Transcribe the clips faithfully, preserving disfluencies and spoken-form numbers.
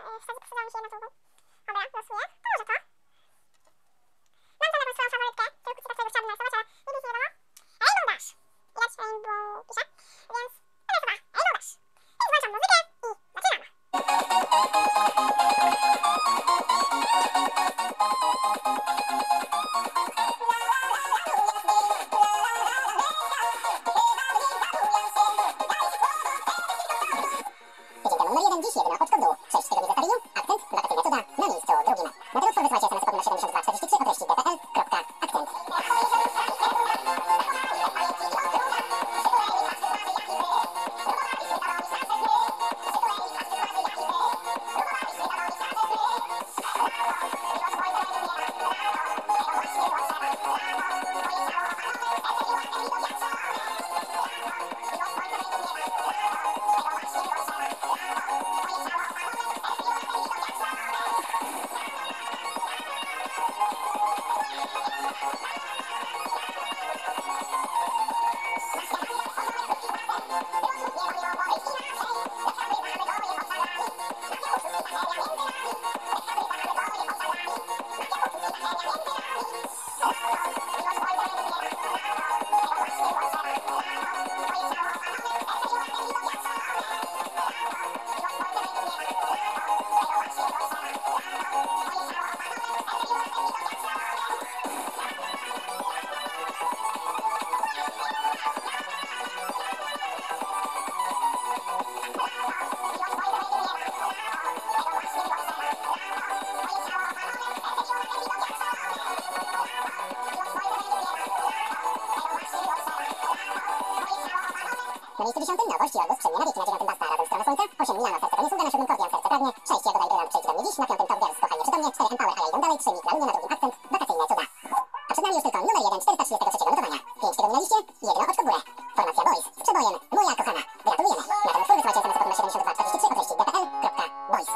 y, wtedy posadzało mi się na długo. Dobra, losuję. To może to. Mam tam jakąś swoją faworytkę, tego kucyka, którego chciałabym narysować, ale nie nic nie wiadomo. Rainbow Dash. Widać Rainbow pisze, więc to jest chyba Rainbow Dash. Więc włączam muzykę i zaczynamy. Piosenka numer jeden dziś, jedyna oczko w dół. Sześć tygodni za Paryżem, akcent, wakacyjne cuda, na miejscu drugim. Na tego utwór wysyłajcie es em es pod numer siedemdziesiąt dwa czterdzieści trzy o treści d p l kropka akcent. Na miejscu dziesiątym nowość Jorgos przemie na wieki na dziewiątym Basta razem z Stroną Słońca, osiem Milano serce to nie sługa, na siódmym Kordian serce pragnie, sześć Jagoda i Brylant przejdź do mnie dziś, na piątym Top Girls kochanie przytomnie, cztery Empower, a ja idą dalej, trzy Mik Lalunia, na drugim akcent, wakacyjne cuda. A przed nami już tylko numer jeden czterysta trzydzieści trzy notowania, pięć tygodni na liście, jedno oczko w górę. Formacja Boys z przebojem Moja kochana. Gratulujemy. Na ten utwór wysyłajcie es em es pod numer siedemdziesiąt dwa czterdzieści trzy o treści d p l kropka boys.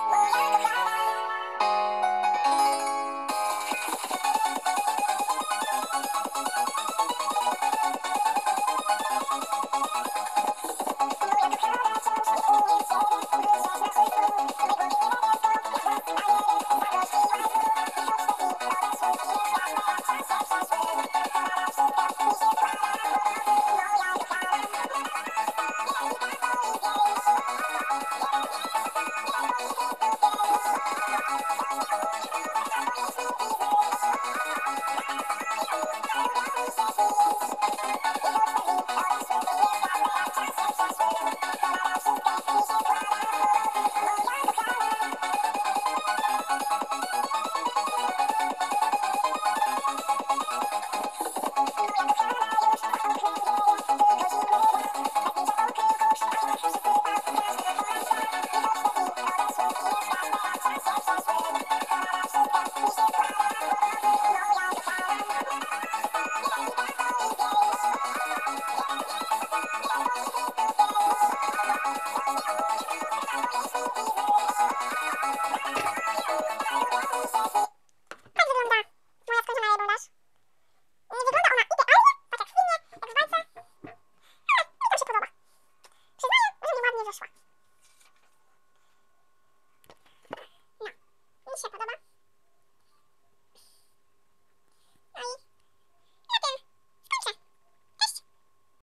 Mi się podoba.